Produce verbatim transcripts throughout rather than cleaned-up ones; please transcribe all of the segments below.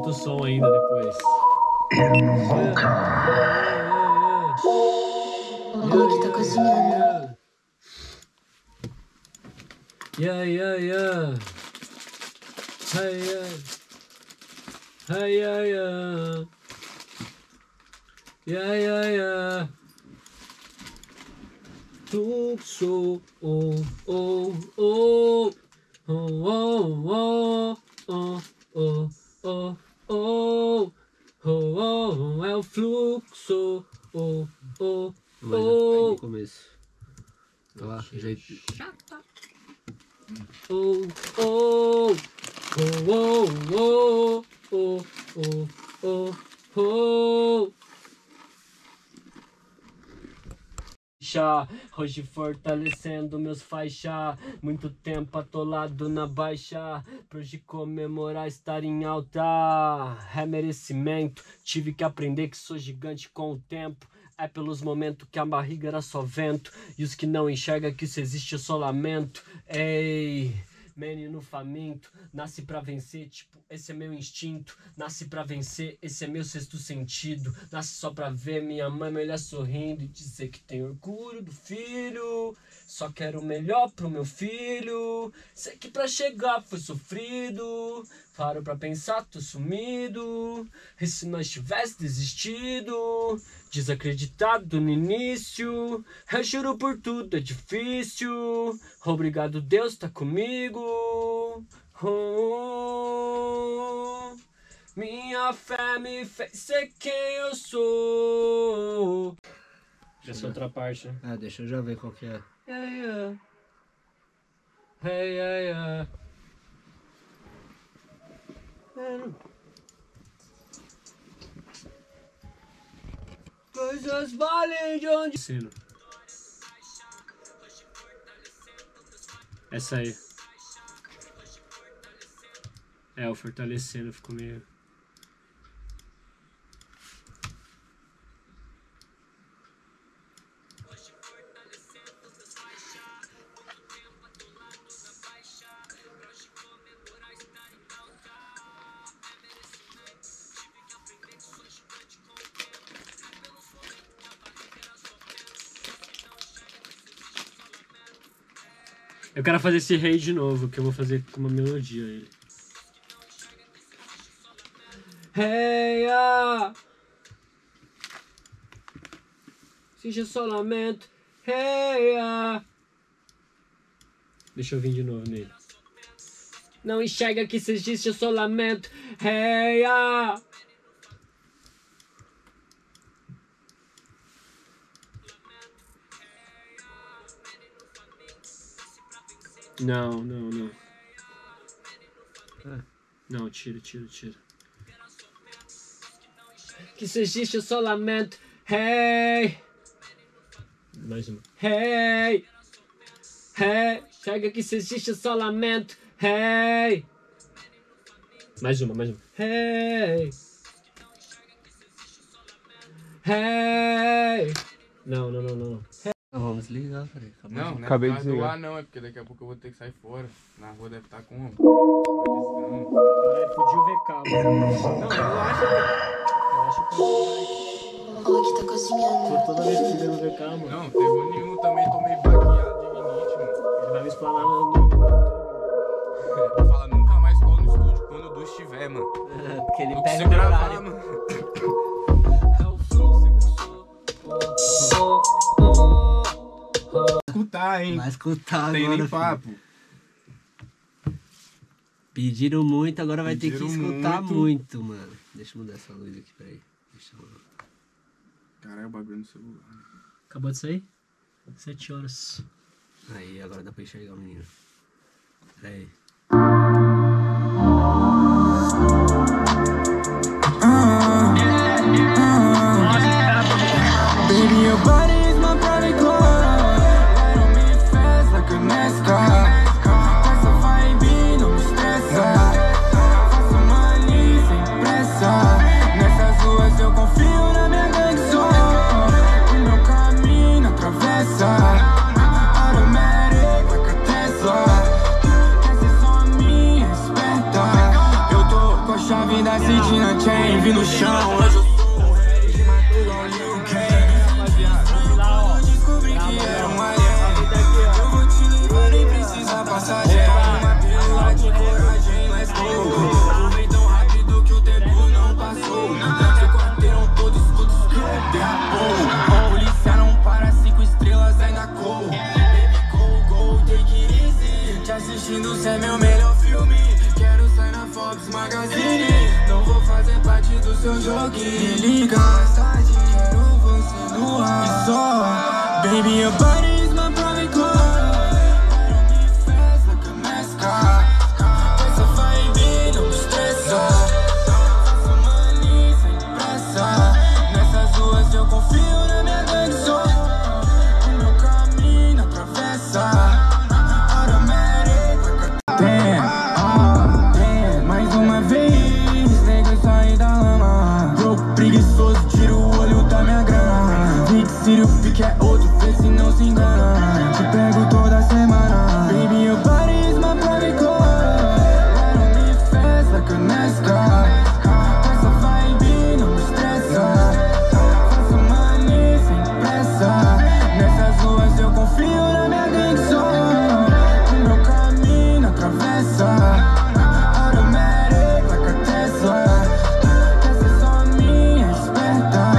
o som ainda depois. Alguém que tá cozinhando. Yeah, yeah, yeah. Hey, yeah. Hey, yeah, yeah. Yeah, yeah, yeah. Fluxo, oh, oh, oh. Oh, oh, oh, oh, oh, oh, oh, oh, é o fluxo, oh, oh, oh. Aí no começo. Olha lá, jeito. Chata. Oh, oh, oh, oh, oh, oh, oh, oh. Hoje fortalecendo meus faixa, muito tempo atolado na baixa, pra hoje comemorar estar em alta, é merecimento, tive que aprender que sou gigante com o tempo, é pelos momentos que a barriga era só vento, e os que não enxergam que isso existe é só lamento, ei... Menino faminto, nasce pra vencer, tipo, esse é meu instinto. Nasce pra vencer, esse é meu sexto sentido. Nasce só pra ver minha mãe me olhar sorrindo e dizer que tem orgulho do filho. Só quero o melhor pro meu filho. Sei que pra chegar foi sofrido. Paro pra pensar, tô sumido. E se nós tivesse desistido? Desacreditado no início. Eu juro por tudo, é difícil. Obrigado, Deus tá comigo. Oh, minha fé me fez ser quem eu sou. Essa outra parte, né? Ah, deixa eu já ver qual que é. Yeah, yeah. Hey, yeah, yeah. Coisas valem de onde... Sino. Essa aí. É, o fortalecendo ficou meio... Eu quero fazer esse rei de novo, que eu vou fazer com uma melodia ele. Hey, ah. Seja só lamento. Hey, ah. Deixa eu vir de novo nele. Não enxerga que se existe eu só lamento. Hey, ah. Não, não, não. Ah, não, tira, tira, tira. Que se existe eu só lamento. Hey. Mais uma. Hey. Hey. Chega que se existe eu só lamento. Hey. Mais uma, mais uma. Hey. Hey. Não, não, não, não. Hey. Vamos desligar, peraí. Não, não é Acabei por de causa do desligar. ar não, é porque daqui a pouco eu vou ter que sair fora. Na rua deve estar com... Caralho, fudiu o V K, mano. Não, eu acho que... Eu acho que... Olha que tá cozinhando. Tô toda vez que fizer no V K, mano. Não, teve um nenhum também, tomei baqueado de rinite, mano. Ele vai me explanar no... no... Fala nunca mais cola no estúdio quando o Dush estiver, mano. É, porque ele Não pega consigo o gravar, horário. mano. É o flow, Escutar, hein? Vai escutar Tem agora, nem filho. papo. Pediram muito, agora vai ter que Pediram escutar muito. muito, mano. Deixa eu mudar essa luz aqui, peraí. Deixa eu... Caralho, o bagulho no celular. Acabou de sair? Sete horas. Aí, agora dá pra enxergar o menino. Peraí. Baby, your body is my private car. Ride on me fast like a NASCAR. Essa vibe não me estressa. Faço uma linha sem pressa. Nessas ruas eu confio na minha gangue só. O meu caminho atravessa. Automatic like a Tesla. Quer ser da Cidina Chain, vi no chão. Hoje eu sou o rei de matou igual Liu Kang. Eu descobri que era um alien. Eu vou te levar, nem precisa passageiro. Uma pílula de coragem, let's go. Provei tão rápido que o tempo não passou. Se quarteiram todos, todos que derrapou. Polícia não para, cinco estrelas ainda corro. Baby, go, go, take it easy. Te assistindo, cê é meu melhor filme. Quero sair na Forbes Magazine. Não vou fazer parte do seu joguinho. Me liga, mais tarde, quero você no ar. E só, baby, your body is my private car. Quero me faz like a NASCAR. Essa vibe não me estressa. Faço money sem pressa. Nessas ruas eu confio na minha gangue só. O meu caminho atravessa. Automatic like a damn, ah, damn. Mais uma vez, nego, eu saí da lama. Broke, preguiçoso, tira o olho da minha grana. Big City, o pique é outro, vê se não se engana. Te pego toda semana. Baby, your body is my private car. Quero me faz like a NASCAR. Essa vibe não me estressa. Faço money sem pressa. Nessas ruas eu confio na minha gangue só. O meu caminho atravessa. Automatic like a Tesla. Essa é só minha esperta.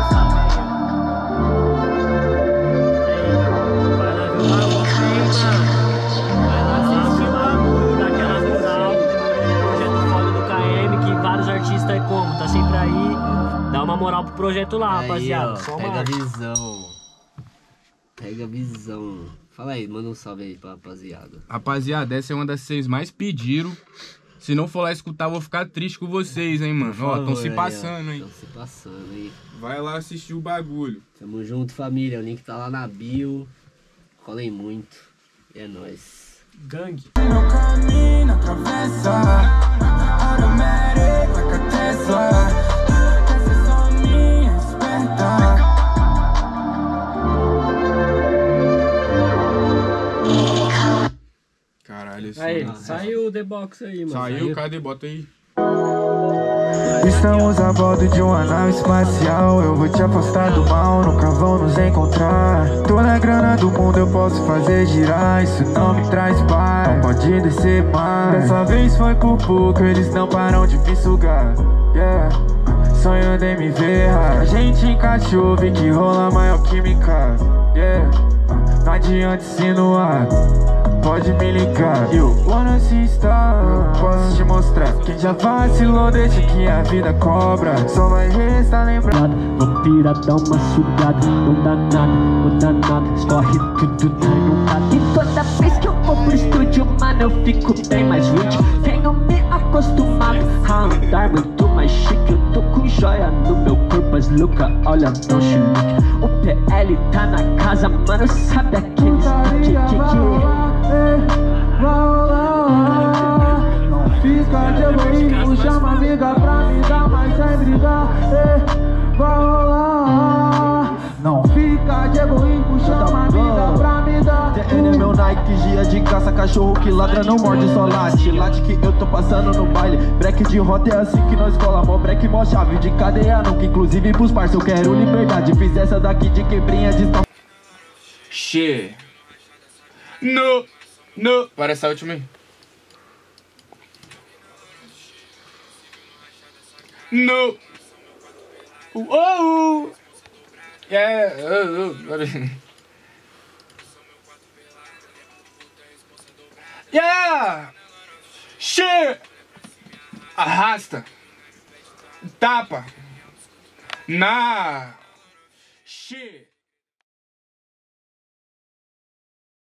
Daquela moral, projeto foda do K M, que vários artistas aí como, tá sempre aí. Dá uma moral pro projeto lá, Aí, rapaziada. ó, Só pega a uma... visão. Pega a visão. Fala aí, manda um salve aí pra rapaziada. Rapaziada, essa é uma das que vocês mais pediram. Se não for lá escutar, eu vou ficar triste com vocês, hein, mano. Ó, tão se passando, hein. Tão se passando, hein. Vai lá assistir o bagulho. Tamo junto, família. O link tá lá na bio. Colhem muito. E é nóis. Gangue. O meu caminho atravessa. Automatic like a Tesla. Essa é só minha esperta. Caralho, esse Aí, mano. saiu o The Box aí, mano. Saiu, cadê? Bota aí. Estamos a bordo de uma nave espacial. Eu vou te afastar do mal, nunca vão nos encontrar. Toda a grana do mundo eu posso fazer girar. Isso não me traz paz, não pode descer mais. Dessa vez foi por pouco, eles não param de me sugar. Yeah, sonhando em me ver. A gente encaixou, vi que rola maior química. Yeah, não adianta insinuar, pode me ligar. You wanna see star, eu posso te mostrar. Quem já vacilou, deixa que a vida cobra. Só vai restar lembrado. Vampira dá uma sugada, não dá nada, não dá nada. Escorre tudo, tá nunca. E toda vez que eu vou pro estúdio, mano, eu fico bem mais rich. Tenho me acostumado a andar muito mais chique. Eu tô com joia no meu corpo, as louca, olha, não chilique. O P L tá na casa, mano, sabe aqueles que, que, que. Não fica de egoísmo, chama amiga pra me dar, mas sem brigar. Vai rolar. Não fica de egoísmo, chama amiga pra me dar. T N é meu Nike, dia de caça, cachorro que ladra não morde, só late. Late que eu tô passando no baile. Break de rota é assim que nós cola, mó break, mó chave de cadeia nunca. Inclusive pros parça, eu quero liberdade. Fiz essa daqui de quebrinha de tal. Che. No. No. Parece a última aí. No. Oh. Yeah. Oh, oh. Yeah. Che. Arrasta. Tapa. Na. Che.